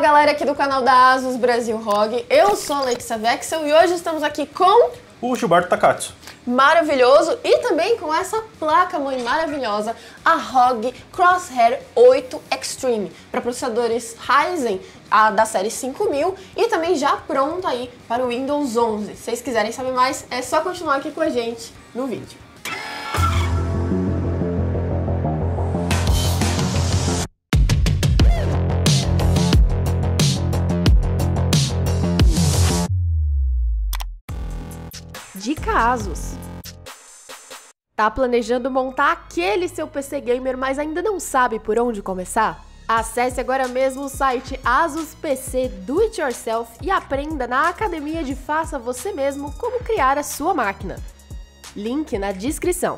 galera aqui do canal da Asus Brasil ROG, eu sou a Alexa Vexel e hoje estamos aqui com o Gilberto Takatsu. Maravilhoso, e também com essa placa-mãe maravilhosa, a ROG Crosshair 8 Extreme, para processadores Ryzen da série 5000 e também já pronta aí para o Windows 11. Se vocês quiserem saber mais, é só continuar aqui com a gente no vídeo. Dica Asus. Tá planejando montar aquele seu PC gamer, mas ainda não sabe por onde começar? Acesse agora mesmo o site Asus PC Do It Yourself e aprenda na academia de Faça Você Mesmo como criar a sua máquina. Link na descrição.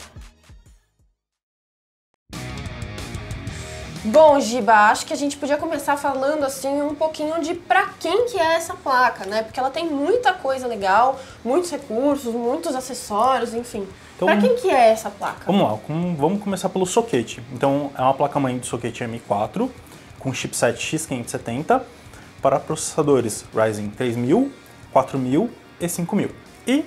Bom, Giba, acho que a gente podia começar falando assim um pouquinho de pra quem que é essa placa, né? Porque ela tem muita coisa legal, muitos recursos, muitos acessórios, enfim. Então, pra quem que é essa placa? Vamos lá, vamos começar pelo soquete. Então, é uma placa-mãe de soquete M4 com chipset X570 para processadores Ryzen 3000, 4000 e 5000. E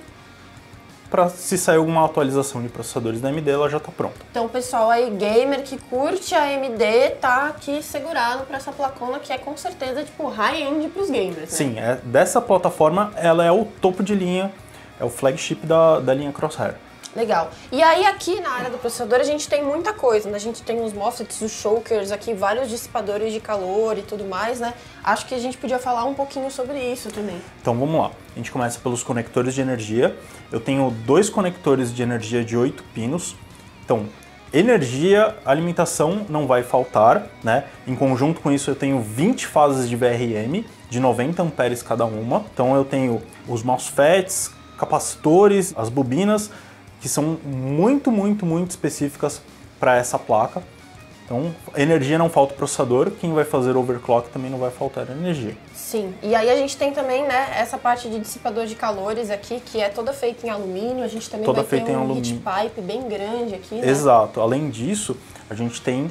para se sair alguma atualização de processadores da AMD, ela já está pronta. Então o pessoal aí, gamer que curte a AMD, tá aqui segurado para essa placona que é com certeza tipo high-end para os gamers, né? Sim, dessa plataforma ela é o topo de linha, é o flagship da linha Crosshair. Legal. E aí aqui na área do processador a gente tem muita coisa, né? A gente tem os MOSFETs, os chokers, aqui vários dissipadores de calor e tudo mais, né? Acho que a gente podia falar um pouquinho sobre isso também. Então vamos lá. A gente começa pelos conectores de energia. Eu tenho dois conectores de energia de 8 pinos. Então, energia, alimentação não vai faltar, né? Em conjunto com isso eu tenho 20 fases de VRM de 90 amperes cada uma. Então eu tenho os MOSFETs, capacitores, as bobinas, que são muito específicas para essa placa. Então, energia não falta o processador, quem vai fazer overclock também não vai faltar energia. Sim, e aí a gente tem também, né, essa parte de dissipador de calores aqui, que é toda feita em alumínio, a gente também vai ter um heat pipe bem grande aqui, né? Exato, além disso, a gente tem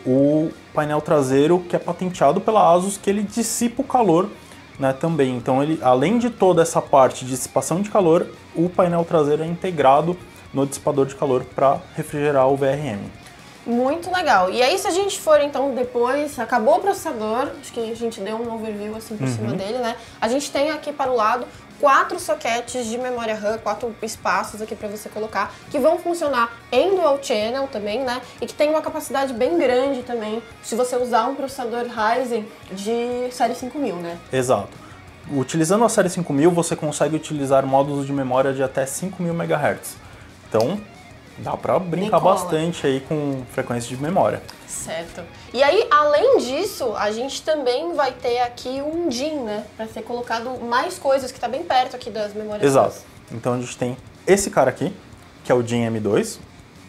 o painel traseiro que é patenteado pela Asus, que ele dissipa o calor, né, também. Então, ele, além de toda essa parte de dissipação de calor, o painel traseiro é integrado no dissipador de calor para refrigerar o VRM. Muito legal. E aí, se a gente for, então, depois, acabou o processador, acho que a gente deu um overview, assim, por cima dele, né? A gente tem aqui para o lado 4 soquetes de memória RAM, 4 espaços aqui para você colocar, que vão funcionar em dual channel também, né? E que tem uma capacidade bem grande também, se você usar um processador Ryzen de série 5000, né? Exato. Utilizando a série 5000, você consegue utilizar módulos de memória de até 5000 MHz. Então, dá pra brincar bastante aí com frequência de memória. Certo. E aí, além disso, a gente também vai ter aqui um DIMM, né? Pra ser colocado mais coisas, que tá bem perto aqui das memórias. Exato. Então a gente tem esse cara aqui, que é o DIMM M2.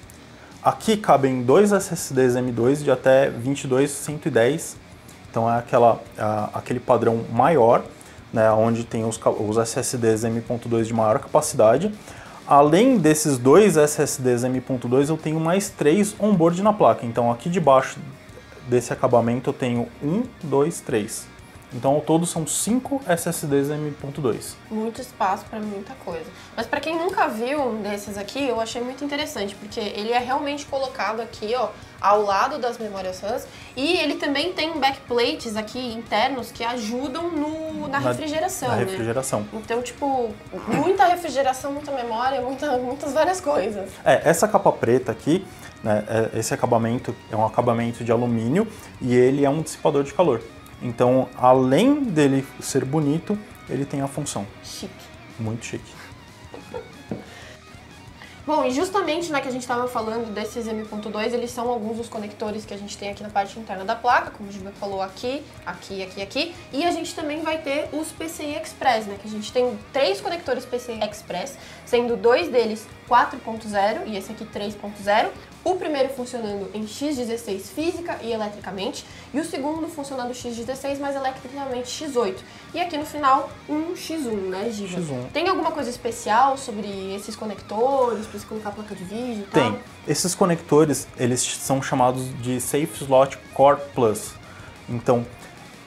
Aqui cabem dois SSDs M2 de até 22.110. Então é aquele padrão maior, né? Onde tem os SSDs M.2 de maior capacidade. Além desses dois SSDs M.2, eu tenho mais 3 onboard na placa. Então aqui debaixo desse acabamento eu tenho 1, 2, 3. Então ao todo são 5 SSDs M.2. Muito espaço para muita coisa. Mas para quem nunca viu um desses aqui, eu achei muito interessante, porque ele é realmente colocado aqui, ó, ao lado das memórias RAM, e ele também tem backplates aqui internos que ajudam na refrigeração, na né? refrigeração. Então, tipo, muita refrigeração, muita memória, muitas várias coisas. Essa capa preta aqui, né, esse acabamento é um acabamento de alumínio e ele é um dissipador de calor. Então, além dele ser bonito, ele tem a função. Chique. Muito chique. Bom, e justamente, né, que a gente estava falando desses M.2, eles são alguns dos conectores que a gente tem aqui na parte interna da placa, como o Giba falou, aqui. E a gente também vai ter os PCI Express, né, que a gente tem 3 conectores PCI Express, sendo 2 deles 4.0 e esse aqui 3.0. O primeiro funcionando em X16 física e eletricamente, e o segundo funcionando X16, mas eletricamente X8. E aqui no final, um X1, né, Giba? X1. Tem alguma coisa especial sobre esses conectores, para você colocar a placa de vídeo e tal? Tem. Esses conectores, eles são chamados de Safe Slot Core Plus. Então,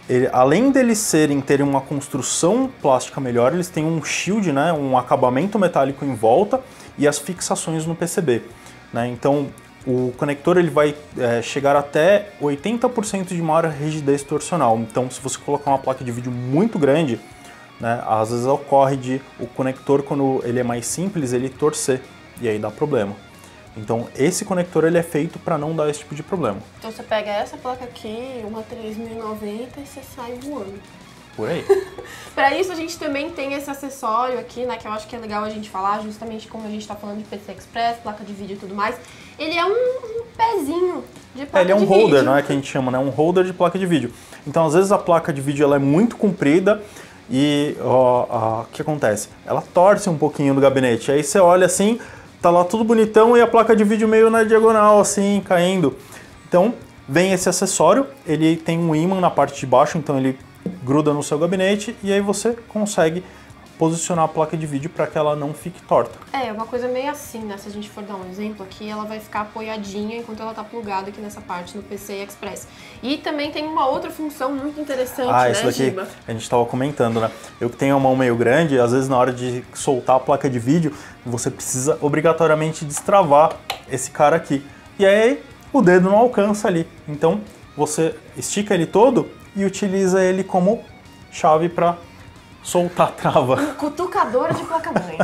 além deles terem uma construção plástica melhor, eles têm um shield, né, um acabamento metálico em volta e as fixações no PCB. Né? Então, o conector ele vai chegar até 80% de maior rigidez torcional. Então, se você colocar uma placa de vídeo muito grande, né, às vezes ocorre de o conector, quando ele é mais simples, ele torcer, e aí dá problema. Então, esse conector ele é feito para não dar esse tipo de problema. Então, você pega essa placa aqui, uma 3090, e você sai voando. Por aí. Para isso, a gente também tem esse acessório aqui, né, que eu acho que é legal a gente falar, justamente como a gente está falando de PCI Express, placa de vídeo e tudo mais. Ele é um pezinho de placa de vídeo. Ele é um holder, não é que a gente chama, né? Um holder de placa de vídeo. Então, às vezes, a placa de vídeo ela é muito comprida e o que acontece? Ela torce um pouquinho do gabinete. Aí você olha assim, tá lá tudo bonitão e a placa de vídeo meio na diagonal, assim, caindo. Então, vem esse acessório, ele tem um ímã na parte de baixo, então ele gruda no seu gabinete e aí você consegue posicionar a placa de vídeo para que ela não fique torta. É, uma coisa meio assim, né? Se a gente for dar um exemplo aqui, ela vai ficar apoiadinha enquanto ela tá plugada aqui nessa parte no PCI Express. E também tem uma outra função muito interessante, né, isso daqui Giba? A gente estava comentando, né? Eu que tenho a mão meio grande, às vezes na hora de soltar a placa de vídeo, você precisa obrigatoriamente destravar esse cara aqui. E aí o dedo não alcança ali. Então você estica ele todo e utiliza ele como chave para soltar a trava. Um cutucador de placa-mãe.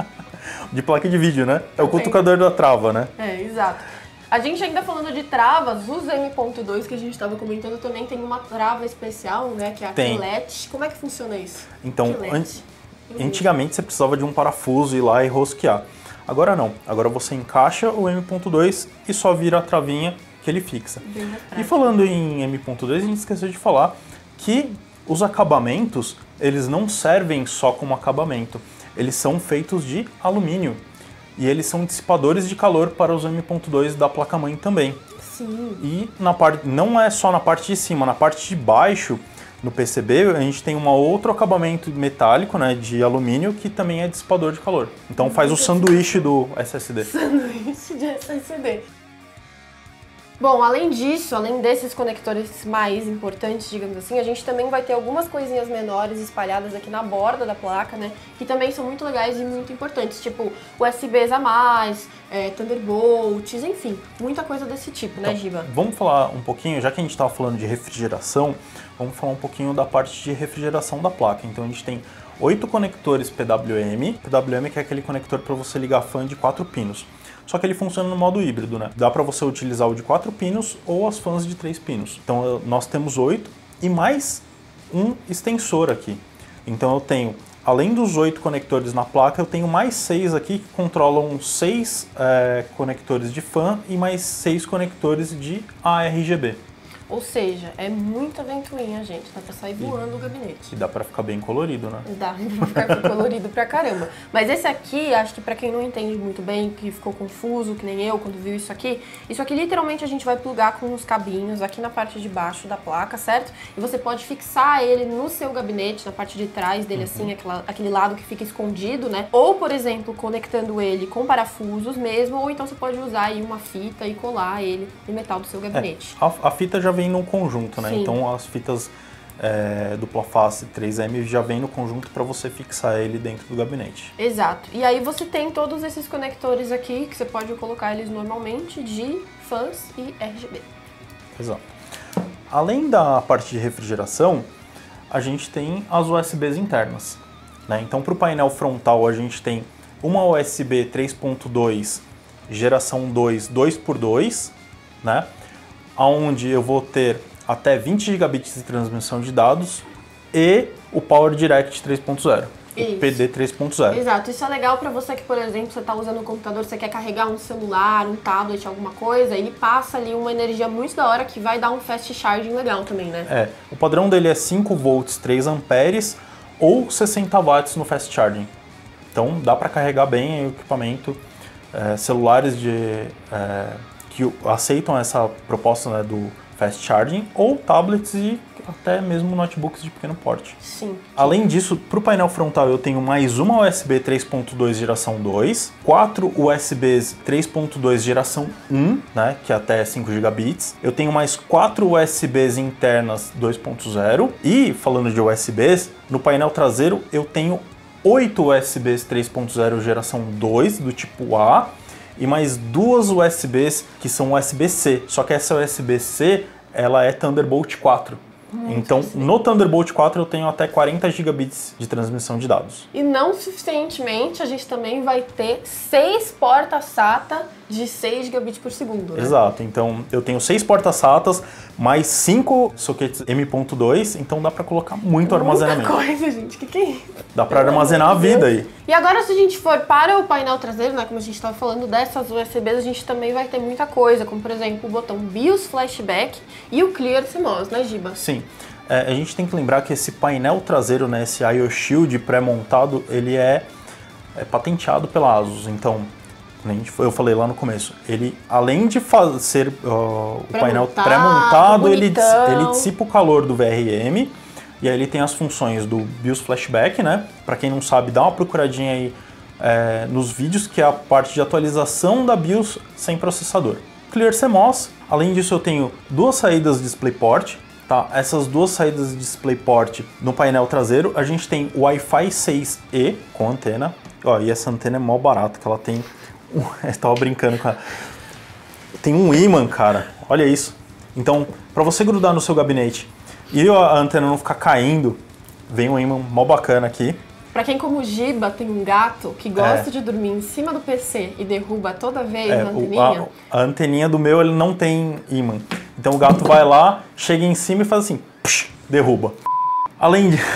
De placa de vídeo, né? É o cutucador da trava, né? É, exato. A gente ainda falando de travas, os M.2 que a gente estava comentando também tem uma trava especial, né? Que é a Quillet. Como é que funciona isso? Então, antigamente você precisava de um parafuso, ir lá e rosquear. Agora não. Agora você encaixa o M.2 e só vira a travinha que ele fixa. E falando em M.2, a gente esqueceu de falar que os acabamentos, eles não servem só como acabamento. Eles são feitos de alumínio. E eles são dissipadores de calor para os M.2 da placa-mãe também. Sim. E não é só na parte de cima, na parte de baixo, no PCB, a gente tem um outro acabamento metálico, né, de alumínio, que também é dissipador de calor. Então faz o sanduíche do SSD. Sanduíche de SSD. Bom, além disso, além desses conectores mais importantes, digamos assim, a gente também vai ter algumas coisinhas menores espalhadas aqui na borda da placa, né? Que também são muito legais e muito importantes, tipo USBs a mais, Thunderbolts, enfim, muita coisa desse tipo, né, Giba? Vamos falar um pouquinho, já que a gente estava falando de refrigeração, vamos falar um pouquinho da parte de refrigeração da placa. Então a gente tem 8 conectores PWM. PWM que é aquele conector para você ligar fã de 4 pinos. Só que ele funciona no modo híbrido, né? Dá para você utilizar o de 4 pinos ou as fãs de 3 pinos. Então nós temos 8 e mais um extensor aqui. Então eu tenho, além dos 8 conectores na placa, eu tenho mais 6 aqui que controlam 6 conectores de fã e mais 6 conectores de ARGB. Ou seja, é muita ventoinha, gente. Dá pra sair voando o gabinete. E dá pra ficar bem colorido, né? Dá pra ficar colorido pra caramba. Mas esse aqui, acho que pra quem não entende muito bem, que ficou confuso, que nem eu, quando viu isso aqui literalmente a gente vai plugar com uns cabinhos aqui na parte de baixo da placa, certo? E você pode fixar ele no seu gabinete, na parte de trás dele, assim, aquele lado que fica escondido, né? Ou, por exemplo, conectando ele com parafusos mesmo, ou então você pode usar aí uma fita e colar ele no metal do seu gabinete. A fita já vem no conjunto, né? Sim. Então as fitas dupla face 3M já vem no conjunto para você fixar ele dentro do gabinete. Exato. E aí você tem todos esses conectores aqui, que você pode colocar eles normalmente de fãs e RGB. Exato. Além da parte de refrigeração, a gente tem as USBs internas, né? Então para o painel frontal a gente tem uma USB 3.2 geração 2 2x2, né? Onde eu vou ter até 20 gigabits de transmissão de dados e o Power Direct 3.0, o PD 3.0. Exato, isso é legal para você que, por exemplo, você está usando um computador, você quer carregar um celular, um tablet, alguma coisa, ele passa ali uma energia muito da hora que vai dar um fast charging legal também, né? O padrão dele é 5 volts, 3 amperes ou 60 watts no fast charging. Então dá para carregar bem o equipamento, celulares que aceitam essa proposta, né, do fast charging, ou tablets e até mesmo notebooks de pequeno porte. Sim. Além disso, para o painel frontal eu tenho mais uma USB 3.2 geração 2, 4 USBs 3.2 geração 1, né, que é até 5 gigabits. Eu tenho mais 4 USBs internas 2.0 e, falando de USBs, no painel traseiro eu tenho 8 USBs 3.0 geração 2 do tipo A e mais 2 USBs que são USB-C, só que essa USB-C ela é Thunderbolt 4. Então, no Thunderbolt 4 eu tenho até 40 gigabits de transmissão de dados. E não suficientemente, a gente também vai ter 6 portas SATA de 6 gigabits por segundo, né? Exato, então eu tenho 6 portas SATAs, mais 5 sockets M.2, então dá pra colocar muito armazenamento. Muita coisa, gente, que é isso? Dá pra armazenar a vida aí. E agora, se a gente for para o painel traseiro, né, como a gente estava falando dessas USBs, a gente também vai ter muita coisa, como por exemplo o botão BIOS Flashback e o Clear CMOS, né, Giba? Sim. A gente tem que lembrar que esse painel traseiro, né, esse I/O Shield pré-montado, ele é patenteado pela ASUS. Então, eu falei lá no começo, ele, além de ser o painel pré-montado, ele dissipa o calor do VRM, e aí ele tem as funções do BIOS Flashback, né? Para quem não sabe, dá uma procuradinha aí nos vídeos, que é a parte de atualização da BIOS sem processador. Clear CMOS, além disso eu tenho 2 saídas DisplayPort, tá? Essas 2 saídas de DisplayPort no painel traseiro, a gente tem o Wi-Fi 6E com antena, ó, e essa antena é mó barata, que ela tem, eu tava brincando com ela, tem um ímã, cara, olha isso. Então, para você grudar no seu gabinete e a antena não ficar caindo, vem um ímã mó bacana aqui. Pra quem como o Giba tem um gato que gosta de dormir em cima do PC e derruba toda vez a anteninha... A anteninha do meu, ele não tem ímã. Então o gato vai lá, chega em cima e faz assim, psh, derruba. Além de...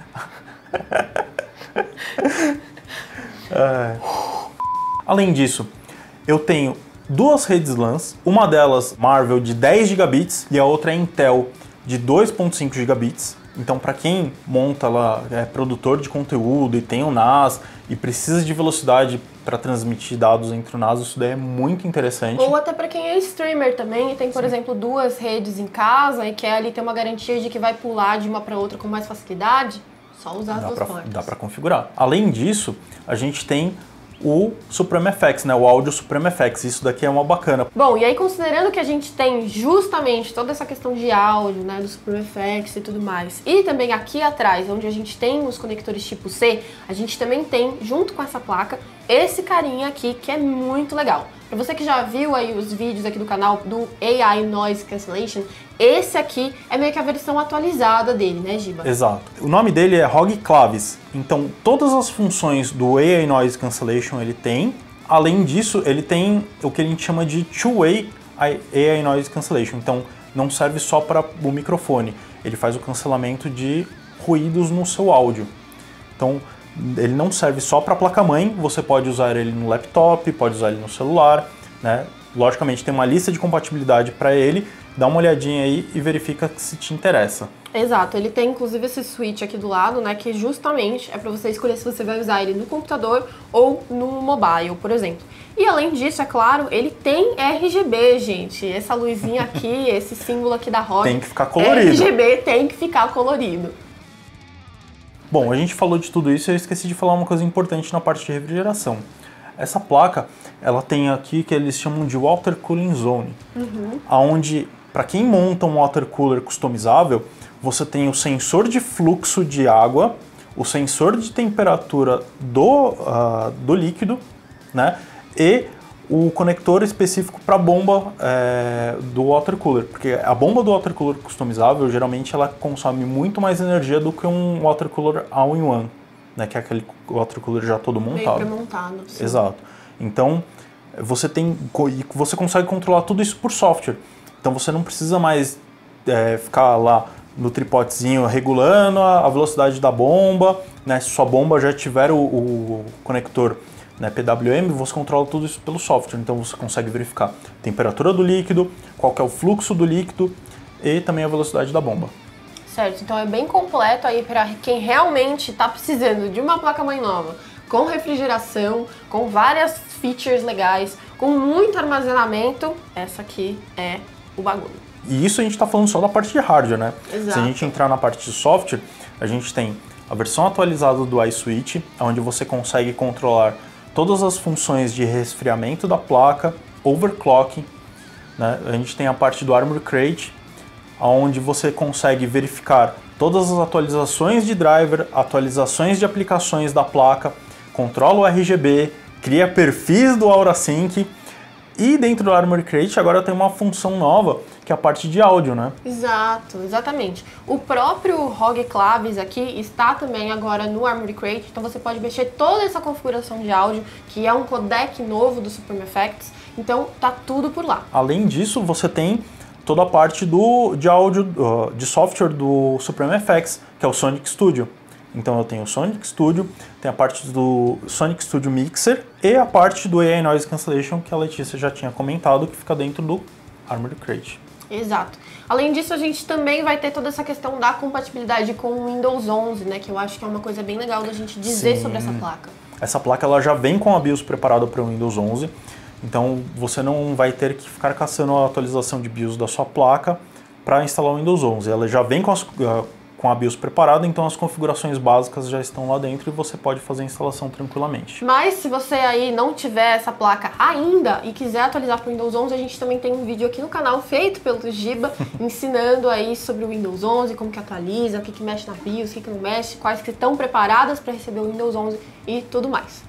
Além disso, eu tenho 2 redes LANs, uma delas Marvell de 10 gigabits e a outra é Intel de 2.5 gigabits. Então, para quem monta lá, é produtor de conteúdo e tem o NAS e precisa de velocidade para transmitir dados entre o NAS, isso daí é muito interessante. Ou até para quem é streamer também e tem, por exemplo, 2 redes em casa e quer ali ter uma garantia de que vai pular de uma para outra com mais facilidade, só usar as 2 portas. Dá para configurar. Além disso, a gente tem o Supreme FX, né? O áudio Supreme FX. Isso daqui é uma bacana. Bom, e aí considerando que a gente tem justamente toda essa questão de áudio, né, do Supreme FX e tudo mais, e também aqui atrás, onde a gente tem os conectores tipo C, a gente também tem, junto com essa placa, esse carinha aqui que é muito legal. Pra você que já viu aí os vídeos aqui do canal do AI Noise Cancellation, esse aqui é meio que a versão atualizada dele, né, Giba? Exato. O nome dele é ROG Clavis. Então, todas as funções do AI Noise Cancellation ele tem. Além disso, ele tem o que a gente chama de Two-Way AI Noise Cancellation. Então, não serve só para o microfone. Ele faz o cancelamento de ruídos no seu áudio. Então, ele não serve só para a placa-mãe. Você pode usar ele no laptop, pode usar ele no celular, né? Logicamente, tem uma lista de compatibilidade para ele. Dá uma olhadinha aí e verifica se te interessa. Exato, ele tem inclusive esse switch aqui do lado, né, que justamente é para você escolher se você vai usar ele no computador ou no mobile, por exemplo. E além disso, é claro, ele tem RGB, gente. Essa luzinha aqui, esse símbolo aqui da ROG. Tem que ficar colorido. RGB tem que ficar colorido. Bom, a gente falou de tudo isso e eu esqueci de falar uma coisa importante na parte de refrigeração. Essa placa, ela tem aqui que eles chamam de Water Cooling Zone, onde, para quem monta um water cooler customizável, você tem o sensor de fluxo de água, o sensor de temperatura do líquido, né, e o conector específico para a bomba do water cooler, porque a bomba do water cooler customizável, geralmente ela consome muito mais energia do que um water cooler all-in-one, né, que é aquele water cooler já todo montado. Bem pré-montado, sim. Exato. Então, você consegue controlar tudo isso por software. Então, você não precisa mais ficar lá no tripotezinho regulando a velocidade da bomba, né? Se sua bomba já tiver o conector, né, PWM, você controla tudo isso pelo software. Então, você consegue verificar a temperatura do líquido, qual que é o fluxo do líquido e também a velocidade da bomba. Certo, então é bem completo aí para quem realmente está precisando de uma placa-mãe nova, com refrigeração, com várias features legais, com muito armazenamento. Essa aqui é o bagulho. E isso a gente está falando só da parte de hardware, né? Exato. Se a gente entrar na parte de software, a gente tem a versão atualizada do iSwitch, onde você consegue controlar todas as funções de resfriamento da placa, overclocking, né? A gente tem a parte do Armor Crate, onde você consegue verificar todas as atualizações de driver, atualizações de aplicações da placa, controla o RGB, cria perfis do AuraSync. E dentro do Armor Crate agora tem uma função nova, que é a parte de áudio, né? Exato, exatamente. O próprio ROG Claves aqui está também agora no Armor Crate, então você pode mexer toda essa configuração de áudio, que é um codec novo do Supreme Effects, então tá tudo por lá. Além disso, você tem toda a parte de áudio, de software do Supreme Effects, que é o Sonic Studio. Então eu tenho o Sonic Studio, tem a parte do Sonic Studio Mixer e a parte do AI Noise Cancellation, que a Letícia já tinha comentado, que fica dentro do Armor Crate. Exato. Além disso, a gente também vai ter toda essa questão da compatibilidade com o Windows 11, né? Que eu acho que é uma coisa bem legal da gente dizer sobre essa placa. Essa placa ela já vem com a BIOS preparada para o Windows 11, então você não vai ter que ficar caçando a atualização de BIOS da sua placa para instalar o Windows 11. Ela já vem com a BIOS preparada, então as configurações básicas já estão lá dentro e você pode fazer a instalação tranquilamente. Mas se você aí não tiver essa placa ainda e quiser atualizar para o Windows 11, a gente também tem um vídeo aqui no canal feito pelo Giba, ensinando aí sobre o Windows 11, como que atualiza, o que que mexe na BIOS, o que que não mexe, quais que estão preparadas para receber o Windows 11 e tudo mais.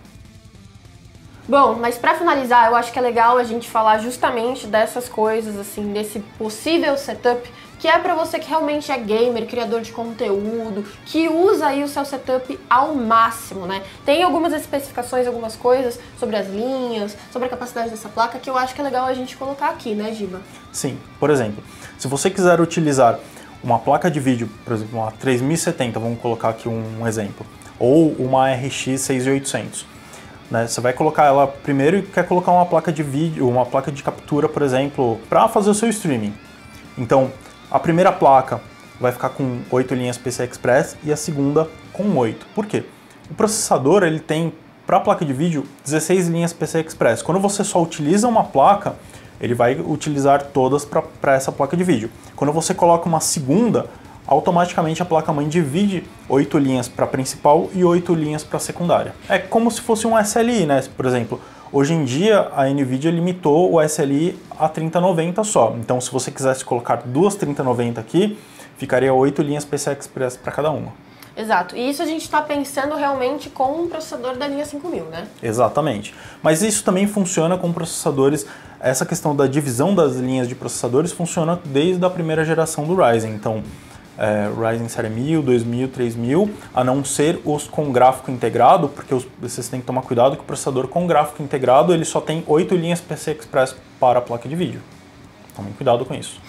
Bom, mas para finalizar, eu acho que é legal a gente falar justamente dessas coisas, assim, desse possível setup, que é para você que realmente é gamer, criador de conteúdo, que usa aí o seu setup ao máximo, né? Tem algumas especificações, algumas coisas sobre as linhas, sobre a capacidade dessa placa, que eu acho que é legal a gente colocar aqui, né, Giba? Sim, por exemplo, se você quiser utilizar uma placa de vídeo, por exemplo, uma 3070, vamos colocar aqui um exemplo, ou uma RX 6800, né? Você vai colocar ela primeiro e quer colocar uma placa de vídeo, uma placa de captura, por exemplo, para fazer o seu streaming. Então, a primeira placa vai ficar com 8 linhas PCI Express e a segunda com 8. Por quê? O processador ele tem, para a placa de vídeo, 16 linhas PCI Express. Quando você só utiliza uma placa, ele vai utilizar todas para essa placa de vídeo. Quando você coloca uma segunda, automaticamente a placa-mãe divide 8 linhas para a principal e 8 linhas para a secundária. É como se fosse um SLI, né? Por exemplo, hoje em dia a NVIDIA limitou o SLI a 3090 só. Então, se você quisesse colocar duas 3090 aqui, ficaria 8 linhas PCI Express para cada uma. Exato. E isso a gente está pensando realmente com um processador da linha 5000, né? Exatamente. Mas isso também funciona com processadores. Essa questão da divisão das linhas de processadores funciona desde a primeira geração do Ryzen. Então, Ryzen série 1000, 2000, 3000, a não ser os com gráfico integrado, porque vocês têm que tomar cuidado que o processador com gráfico integrado ele só tem 8 linhas PCI Express para a placa de vídeo. Tomem cuidado com isso.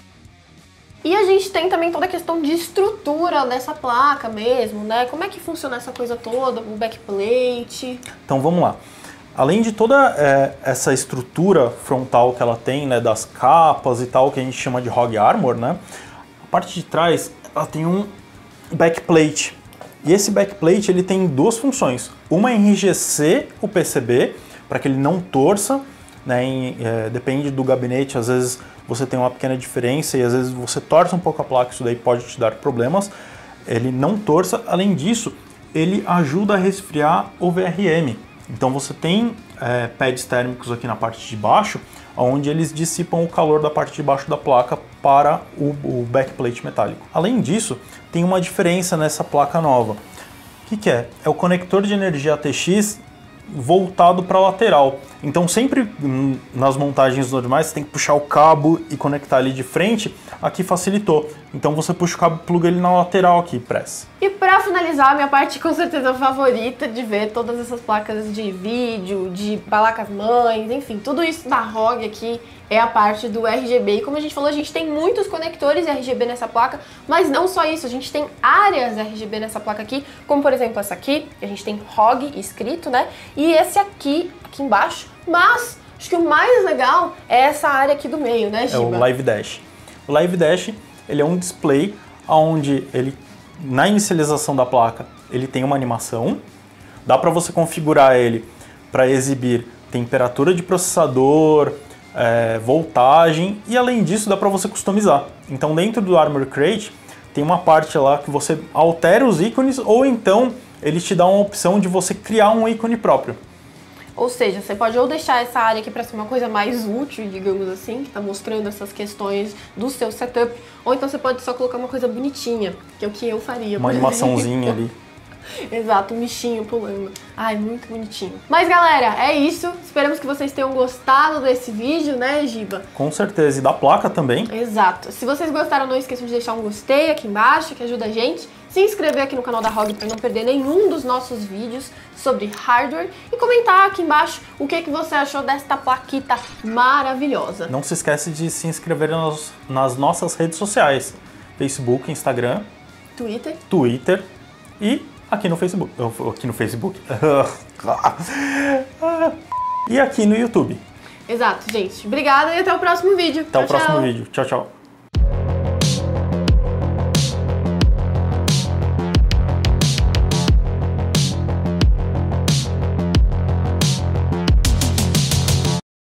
E a gente tem também toda a questão de estrutura dessa placa mesmo, né? Como é que funciona essa coisa toda, o backplate? Então vamos lá. Além de toda essa estrutura frontal que ela tem, né, das capas e tal, que a gente chama de ROG Armor, né? A parte de trás, ela tem um backplate. E esse backplate ele tem duas funções. Uma é enrijecer o PCB, para que ele não torça, né? Depende do gabinete, às vezes você tem uma pequena diferença e às vezes você torce um pouco a placa, isso daí pode te dar problemas. Ele não torça. Além disso, ele ajuda a resfriar o VRM. Então você tem pads térmicos aqui na parte de baixo, onde eles dissipam o calor da parte de baixo da placa para o backplate metálico. Além disso, tem uma diferença nessa placa nova. O que é? É o conector de energia ATX voltado para a lateral. Então sempre nas montagens normais você tem que puxar o cabo e conectar ali de frente. Aqui facilitou. Então você puxa o cabo e pluga ele na lateral aqui, press. E para finalizar, minha parte com certeza favorita de ver todas essas placas de vídeo, de placas mães, enfim, tudo isso da ROG aqui é a parte do RGB. E como a gente falou, a gente tem muitos conectores RGB nessa placa, mas não só isso, a gente tem áreas RGB nessa placa aqui, como por exemplo essa aqui, a gente tem ROG escrito, né? E esse aqui embaixo, mas acho que o mais legal é essa área aqui do meio, né, Giba? É o Live Dash. O Live Dash, ele é um display onde ele, na inicialização da placa, ele tem uma animação. Dá para você configurar ele para exibir temperatura de processador, voltagem e além disso dá para você customizar. Então dentro do Armor Crate tem uma parte lá que você altera os ícones ou então ele te dá uma opção de você criar um ícone próprio. Ou seja, você pode ou deixar essa área aqui para ser uma coisa mais útil, digamos assim, que está mostrando essas questões do seu setup, ou então você pode só colocar uma coisa bonitinha, que é o que eu faria. Uma animaçãozinha ali. Exato, um bichinho pulando. Ai, muito bonitinho. Mas galera, é isso. Esperamos que vocês tenham gostado desse vídeo, né, Giba? Com certeza, e da placa também. Exato. Se vocês gostaram, não esqueçam de deixar um gostei aqui embaixo, que ajuda a gente. Se inscrever aqui no canal da ROG para não perder nenhum dos nossos vídeos sobre hardware. E comentar aqui embaixo o que você achou desta plaquita maravilhosa. Não se esquece de se inscrever nas nossas redes sociais. Facebook, Instagram, Twitter e aqui no Facebook. E aqui no YouTube. Exato, gente. Obrigada e até o próximo vídeo. Até o próximo vídeo. Tchau, tchau.